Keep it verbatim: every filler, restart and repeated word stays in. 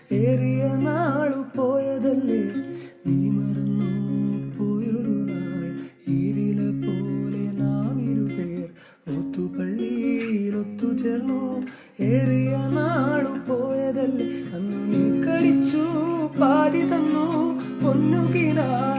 ഏറിയ നാളു പോയതല്ലേ നീ മറന്നു പോയൊരു നാൾ ഈരില പോലെ നാം ഇരുപേർ ഒത്തുപള്ളിയിൽ ഒത്തുചേർന്നു ഏറിയ നാളു പോയതല്ലേ അന്നു നീ കളിച്ചു പാതി തന്നു പൊന്നുകിനാ